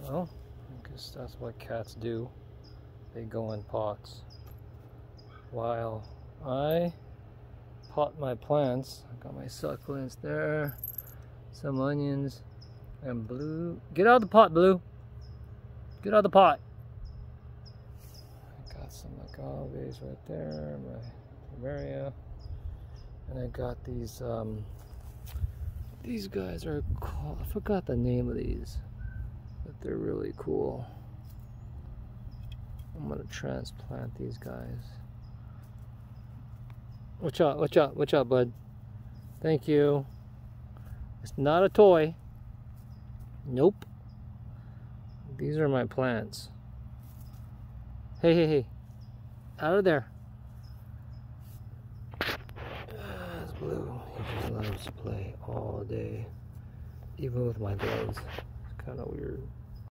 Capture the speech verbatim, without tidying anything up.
Well, I guess that's what cats do. They go in pots. While I pot my plants, I got my succulents there, some onions, and Blue. Get out of the pot, Blue. Get out of the pot. I got some agaves right there, my plumeria, and I got these. Um, these guys are called. I forgot the name of these, but they're really cool. I'm gonna transplant these guys. Watch out, watch out, watch out, bud. Thank you. It's not a toy. Nope. These are my plants. Hey, hey, hey. Out of there. That's Blue. He just loves to play all day. Even with my gloves. It's kind of weird.